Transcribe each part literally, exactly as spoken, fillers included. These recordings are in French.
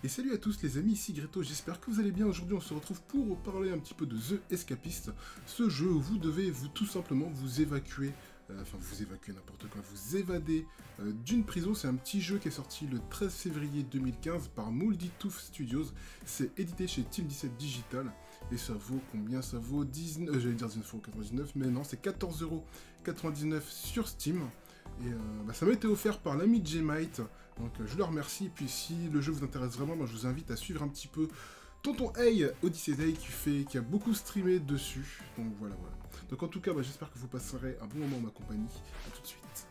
Et salut à tous les amis, ici Greto, j'espère que vous allez bien. Aujourd'hui on se retrouve pour parler un petit peu de The Escapist, ce jeu où vous devez vous tout simplement vous évacuer, euh, enfin vous évacuer n'importe quoi, vous évader euh, d'une prison. C'est un petit jeu qui est sorti le treize février deux mille quinze par Multitooth Studios, c'est édité chez Team dix-sept Digital, et ça vaut combien? Ça vaut dix-neuf, euh, j'allais dire dix-neuf euros quatre-vingt-dix-neuf, mais non, c'est quatorze euros quatre-vingt-dix-neuf sur Steam. Et euh, bah, ça m'a été offert par l'ami Jemite, donc euh, je le remercie. Et puis si le jeu vous intéresse vraiment, moi, je vous invite à suivre un petit peu Tonton Hey Odyssey Day qui, fait, qui a beaucoup streamé dessus. Donc voilà, voilà. Donc en tout cas, bah, j'espère que vous passerez un bon moment en ma compagnie. A tout de suite.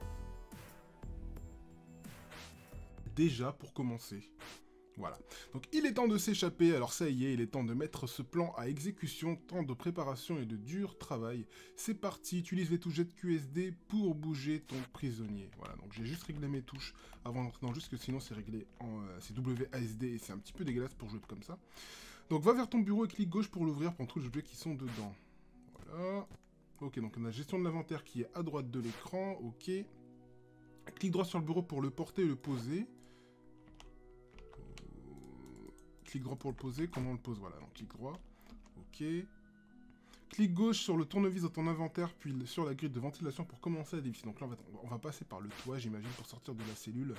Déjà, pour commencer, voilà. Donc il est temps de s'échapper, alors ça y est, il est temps de mettre ce plan à exécution, temps de préparation et de dur travail. C'est parti, utilise les touches Z Q S D pour bouger ton prisonnier. Voilà, donc j'ai juste réglé mes touches avant d'entrer dans le jeu, parce que sinon c'est réglé en euh, c'est W A S D et c'est un petit peu dégueulasse pour jouer comme ça. Donc va vers ton bureau et clique gauche pour l'ouvrir, prends tous les objets qui sont dedans. Voilà. Ok, donc on a gestion de l'inventaire qui est à droite de l'écran, ok. Clique droit sur le bureau pour le porter et le poser. Clic droit pour le poser, comment on le pose? Voilà, donc clic droit, ok. Clic gauche sur le tournevis dans ton inventaire, puis sur la grille de ventilation pour commencer à dévisser. Donc là, on va, on va passer par le toit, j'imagine, pour sortir de la cellule.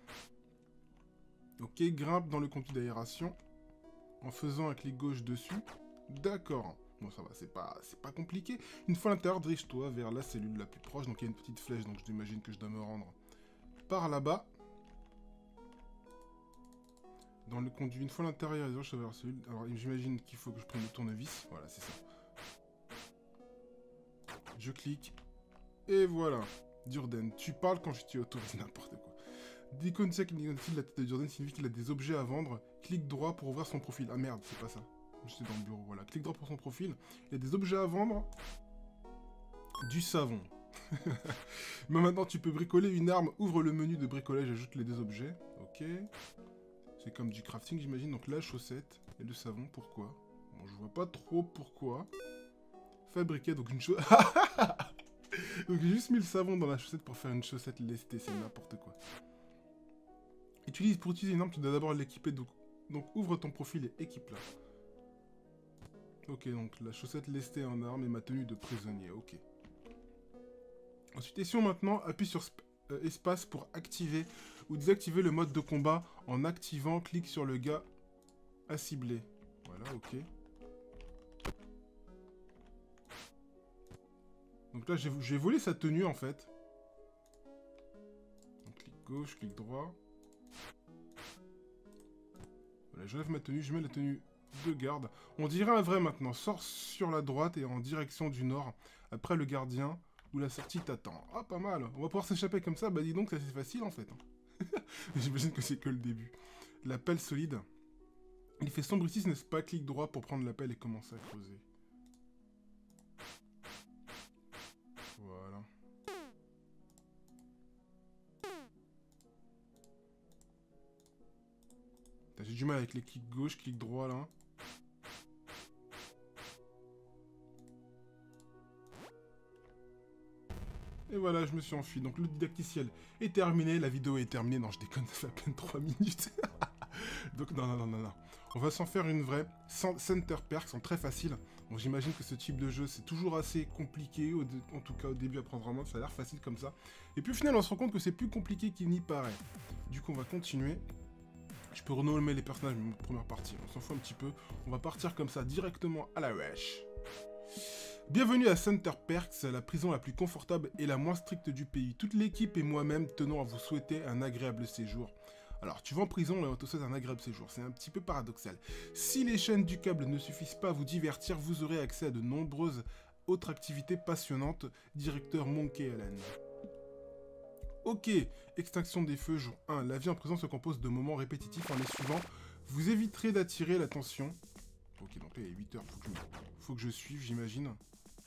Ok, grimpe dans le conduit d'aération, en faisant un clic gauche dessus. D'accord. Bon, ça va, c'est pas, c'est pas compliqué. Une fois à l'intérieur, dirige-toi vers la cellule la plus proche. Donc il y a une petite flèche, donc j'imagine que je dois me rendre par là-bas. Dans le conduit, une fois à l'intérieur, je vais vers la cellule. Alors j'imagine qu'il faut que je prenne le tournevis. Voilà, c'est ça. Je clique. Et voilà. Durden, tu parles quand je t'y autorise, n'importe quoi. D'icône qui identifie la tête de Durden signifie qu'il a des objets à vendre. Clique droit pour ouvrir son profil. Ah merde, c'est pas ça. J'étais dans le bureau, voilà. Clique droit pour son profil. Il y a des objets à vendre. Du savon. Mais maintenant, tu peux bricoler une arme. Ouvre le menu de bricolage, ajoute les deux objets. Ok. C'est comme du crafting, j'imagine. Donc la chaussette et le savon, pourquoi? Bon, je vois pas trop pourquoi. Fabriquer, donc une chose... Donc j'ai juste mis le savon dans la chaussette pour faire une chaussette lestée, c'est n'importe quoi. Utilise, pour utiliser une arme, tu dois d'abord l'équiper, donc... donc ouvre ton profil et équipe-la. Ok, donc la chaussette lestée en arme et ma tenue de prisonnier, ok. Ensuite, question maintenant, appuie sur euh, espace pour activer ou désactiver le mode de combat. En activant, clique sur le gars à cibler. Voilà, ok. Donc là, j'ai volé sa tenue, en fait. Donc, clic gauche, clic droit. Voilà, j'enlève ma tenue, je mets la tenue de garde. On dirait un vrai maintenant. Sors sur la droite et en direction du nord. Après le gardien, où la sortie t'attend. Ah, pas mal. On va pouvoir s'échapper comme ça. Bah dis donc, c'est assez facile, en fait. J'imagine que c'est que le début. La pelle solide. Il fait sombre ici, n'est-ce pas? Clic droit pour prendre la pelle et commencer à creuser. Voilà. J'ai du mal avec les clics gauche, clic droit là. Et voilà, je me suis enfui. Donc le didacticiel est terminé, la vidéo est terminée. Non, je déconne, ça fait à peine trois minutes. Donc non, non, non, non, non. On va s'en faire une vraie. Center Perks sont très faciles. Bon, j'imagine que ce type de jeu, c'est toujours assez compliqué. Au en tout cas, au début, à prendre en main, ça a l'air facile comme ça. Et puis au final, on se rend compte que c'est plus compliqué qu'il n'y paraît. Du coup, on va continuer. Je peux renommer les personnages, mais première partie, on s'en fout un petit peu. On va partir comme ça, directement à la wesh. Bienvenue à Center Perks, la prison la plus confortable et la moins stricte du pays. Toute l'équipe et moi-même tenons à vous souhaiter un agréable séjour. Alors, tu vas en prison et on te souhaite un agréable séjour. C'est un petit peu paradoxal. Si les chaînes du câble ne suffisent pas à vous divertir, vous aurez accès à de nombreuses autres activités passionnantes. Directeur Monkey Allen. Ok, extinction des feux, jour un. La vie en prison se compose de moments répétitifs. En les suivant, vous éviterez d'attirer l'attention. Ok, donc là il est huit heures, faut que je, faut que je suive, j'imagine. Donc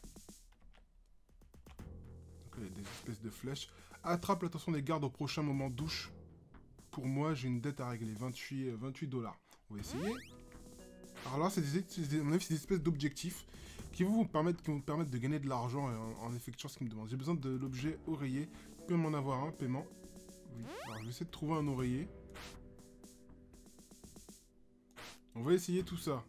là il y a des espèces de flèches. Attrape l'attention des gardes au prochain moment douche. Pour moi, j'ai une dette à régler, vingt-huit dollars. On va essayer. Alors là, c'est des, des, des, des espèces d'objectifs qui vont vous permettre, qui vont vous permettre de gagner de l'argent en, en effectuant ce qu'ils me demandent. J'ai besoin de l'objet oreiller. Tu peux m'en avoir un, paiement. Oui. Alors je vais essayer de trouver un oreiller. va essayer tout ça.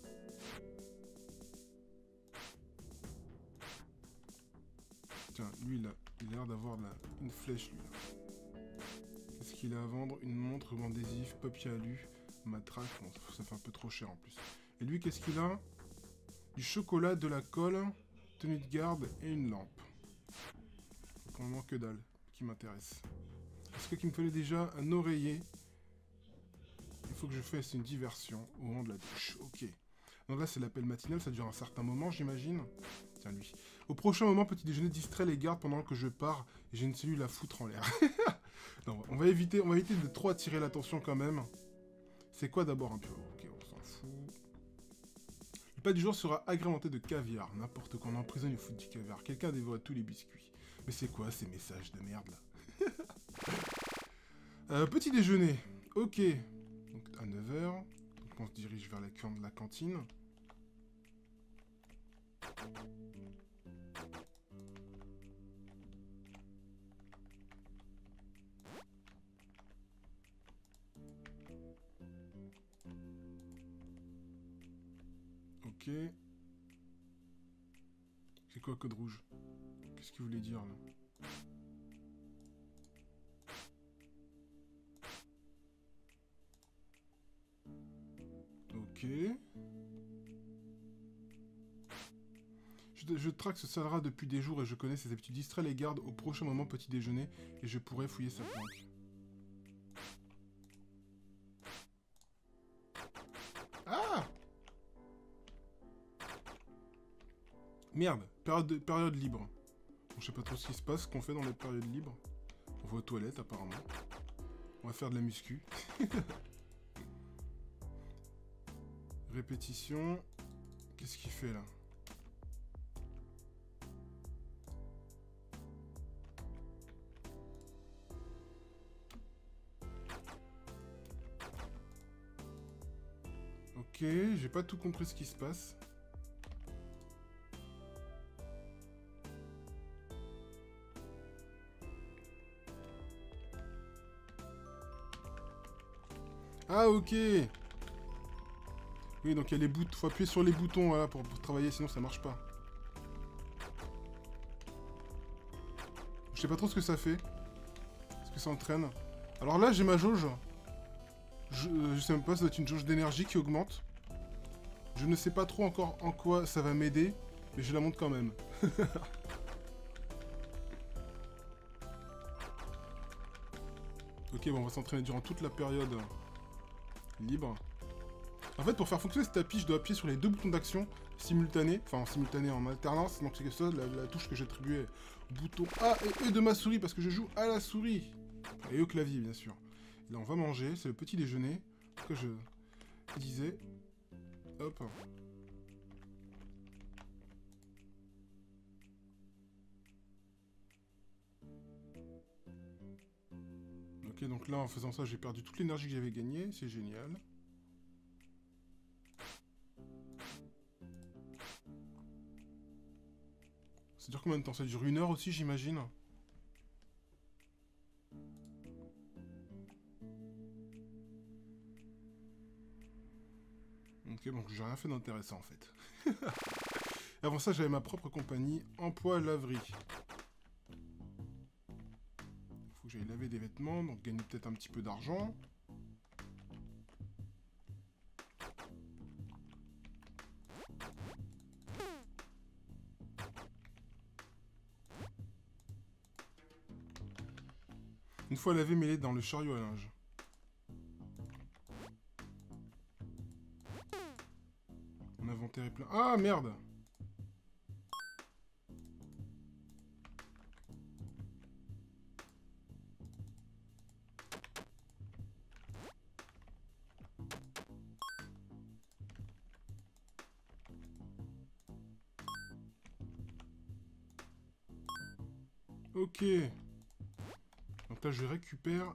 Tiens, lui, il a il a l'air d'avoir une flèche, lui. Qu'est-ce qu'il a à vendre? Une montre, ruban adhésif, papier alu, matraque. Bon, ça fait un peu trop cher en plus. Et lui, qu'est-ce qu'il a? Du chocolat, de la colle, tenue de garde et une lampe. Pour le moment, que dalle qui m'intéresse. Est-ce qu'il me fallait déjà un oreiller? Il faut que je fasse une diversion au moment de la douche. Ok. Donc là, c'est l'appel matinal, ça dure un certain moment, j'imagine. Tiens, lui. Au prochain moment, petit déjeuner distrait les gardes pendant que je pars et j'ai une cellule à foutre en l'air. Non, on va éviter, on va éviter de trop attirer l'attention quand même. C'est quoi d'abord un bureau? Ok, on s'en fout. Le plat du jour sera agrémenté de caviar. N'importe quoi, on emprisonne, il faut du caviar. Quelqu'un a dévoré tous les biscuits. Mais c'est quoi ces messages de merde là? euh, Petit déjeuner. Ok. Donc à neuf heures. Donc on se dirige vers la, la cantine. Ok. C'est quoi code rouge? Qu'est-ce qu'il voulait dire là? Ok. Je, je traque ce salera depuis des jours et je connais ses habitudes. Distrait les gardes au prochain moment petit déjeuner et je pourrais fouiller sa planque. Ah! Merde, période, de, période libre. Bon, je sais pas trop ce qui se passe, qu'on fait dans les périodes libres. On va aux toilettes apparemment. On va faire de la muscu. Répétition. Qu'est-ce qu'il fait là? Ok, j'ai pas tout compris ce qui se passe. Ah ok. Oui, donc il y a les boutons, faut appuyer sur les boutons voilà, pour, pour travailler, sinon ça marche pas. Je sais pas trop ce que ça fait. Est-ce que ça entraîne? Alors là, j'ai ma jauge. Je, je sais même pas, ça doit être une jauge d'énergie qui augmente. Je ne sais pas trop encore en quoi ça va m'aider, mais je la monte quand même. Ok, bon, on va s'entraîner durant toute la période libre. En fait, pour faire fonctionner ce tapis, je dois appuyer sur les deux boutons d'action simultanés, enfin en simultané, en alternance, donc c'est ça la, la touche que j'ai attribuée au bouton A et E de ma souris, parce que je joue à la souris. Et au clavier, bien sûr. Et là, on va manger, c'est le petit déjeuner, que je disais. Hop. Ok, donc là, en faisant ça, j'ai perdu toute l'énergie que j'avais gagnée, c'est génial. Ça dure combien de temps? Ça dure une heure aussi, j'imagine. Ok, donc j'ai rien fait d'intéressant en fait. Et avant ça, j'avais ma propre compagnie, Emploi Laverie. Faut que j'aille laver des vêtements, donc gagner peut-être un petit peu d'argent. Une fois lavé, mêlé dans le chariot à linge. Mon inventaire est plein. Ah, merde! Ok. Donc là, je récupère...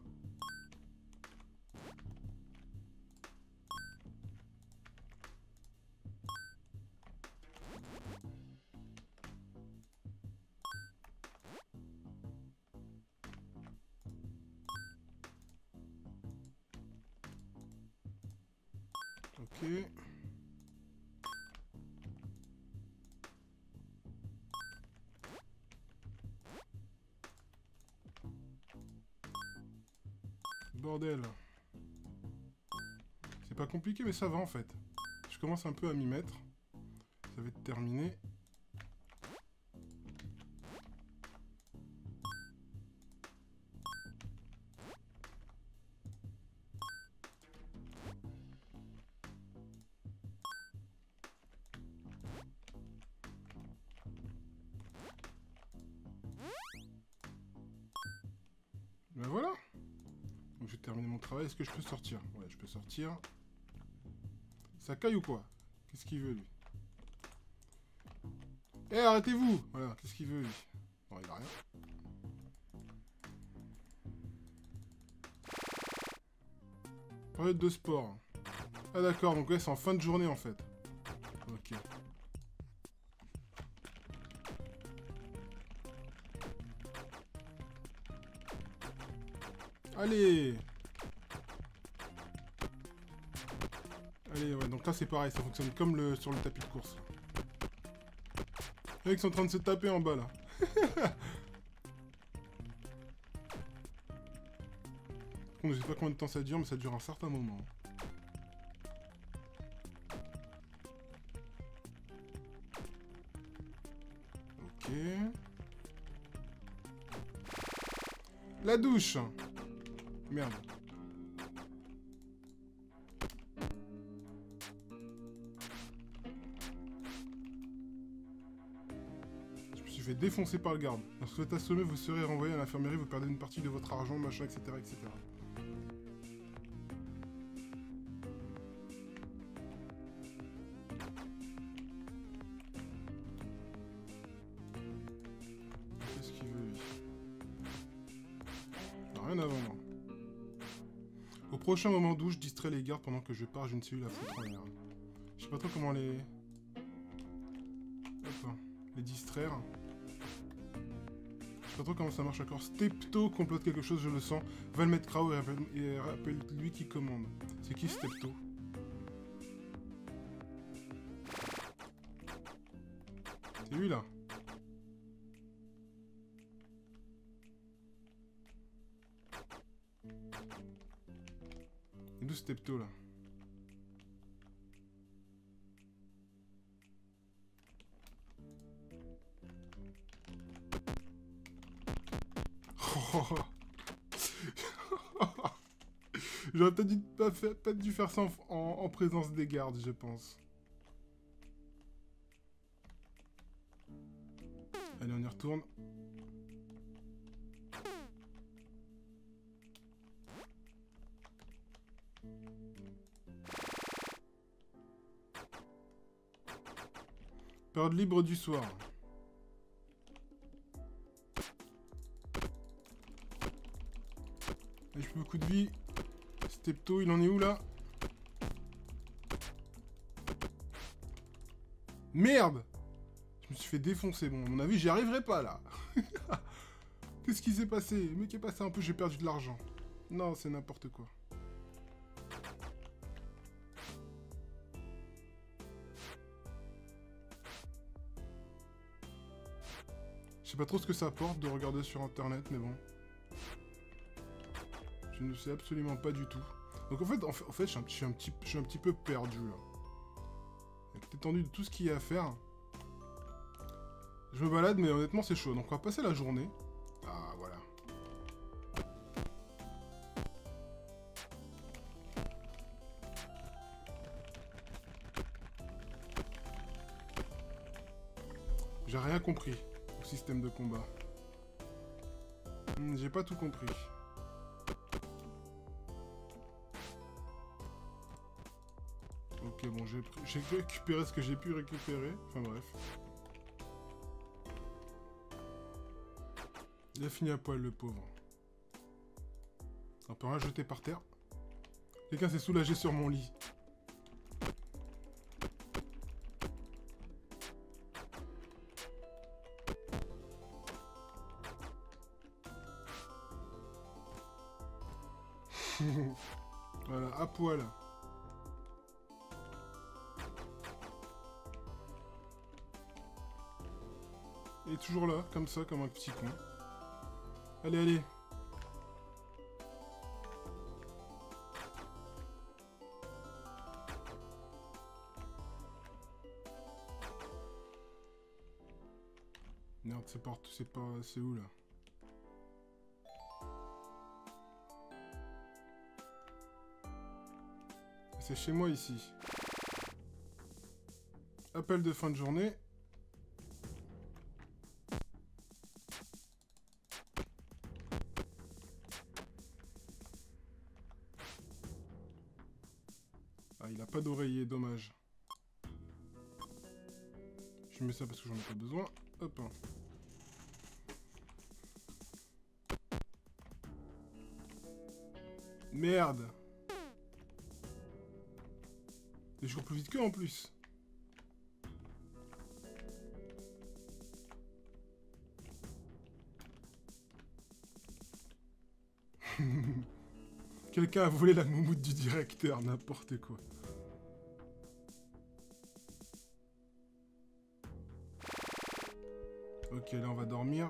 Ok. Bordel. C'est pas compliqué, mais ça va en fait. Je commence un peu à m'y mettre. Ça va être terminé. Ben voilà. Donc j'ai terminé mon travail. Est-ce que je peux sortir? Ouais, je peux sortir. Ça caille ou quoi? Qu'est-ce qu'il veut, lui? Eh, arrêtez-vous! Voilà, qu'est-ce qu'il veut, lui? Non, il a rien. Période de sport. Ah d'accord, donc ouais, c'est en fin de journée, en fait. Ok. Allez! Allez, ouais, donc là c'est pareil, ça fonctionne comme le sur le tapis de course. Les mecs sont en train de se taper en bas là. Bon, je sais pas combien de temps ça dure, mais ça dure un certain moment. Ok. La douche. Merde. Je vais défoncer par le garde. Lorsque vous êtes assommé, vous serez renvoyé à l'infirmerie, vous perdez une partie de votre argent, machin, et cetera, et cetera. Qu'est-ce qu'il veut, lui? Rien à vendre. Au prochain moment douche, distrais les gardes pendant que je pars, j'ai une cellule à foutre en l'air. Je sais pas trop comment les... Hop, les distraire. Je sais pas trop comment ça marche encore. Stepto complote quelque chose, je le sens. Va le mettre Crow et rappelle, et rappelle lui qui commande. C'est qui Stepto? C'est lui là. Et d'où Stepto là? J'aurais peut-être dû, pas, fait, pas dû faire ça en, en, en présence des gardes, je pense. Allez, on y retourne. Période libre du soir. Allez, je peux beaucoup de vie. Stepto, il en est où là? Merde! Je me suis fait défoncer. Bon, à mon avis, j'y arriverai pas là. Qu'est-ce qui s'est passé? Le mec est passé un peu, j'ai perdu de l'argent. Non, c'est n'importe quoi. Je sais pas trop ce que ça apporte de regarder sur internet, mais bon. Je ne sais absolument pas du tout. Donc en fait, en fait, en fait je, suis un, je, suis un petit, je suis un petit peu perdu là. Avec l'étendue de tout ce qu'il y a à faire. Je me balade, mais honnêtement c'est chaud. Donc on va passer la journée. Ah voilà. J'ai rien compris au système de combat. Hmm, j'ai pas tout compris. Ok, bon, j'ai récupéré ce que j'ai pu récupérer. Enfin bref. Il a fini à poil, le pauvre. On peut rien jeter par terre. Quelqu'un s'est soulagé sur mon lit. Voilà, à poil. Il est toujours là, comme ça, comme un petit con. Allez, allez. Merde, c'est partout, c'est pas... C'est où, là? C'est chez moi, ici. Appel de fin de journée. Ah, il a pas d'oreiller, dommage. Je mets ça parce que j'en ai pas besoin. Hop. Merde. Et je cours plus vite qu'eux en plus. Quelqu'un a volé la moumoute du directeur, n'importe quoi. Ok, là on va dormir.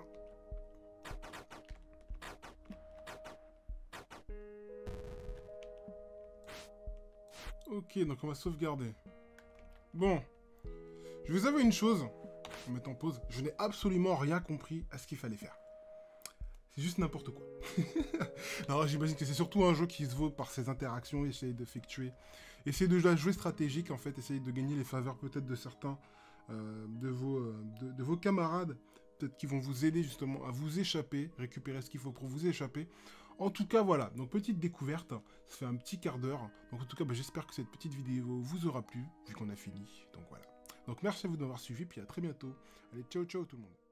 Ok, donc on va sauvegarder. Bon. Je vais vous avouer une chose. En mettant en pause. Je n'ai absolument rien compris à ce qu'il fallait faire. C'est juste n'importe quoi. Alors j'imagine que c'est surtout un jeu qui se vaut par ses interactions, essayer d'effectuer, essayer de jouer stratégique en fait, essayer de gagner les faveurs peut-être de certains euh, de, vos, euh, de, de vos camarades, peut-être qui vont vous aider justement à vous échapper, récupérer ce qu'il faut pour vous échapper. En tout cas voilà, donc petite découverte, ça fait un petit quart d'heure, donc en tout cas bah, j'espère que cette petite vidéo vous aura plu, vu qu'on a fini, donc voilà. Donc merci à vous d'avoir suivi, puis à très bientôt. Allez, ciao ciao tout le monde.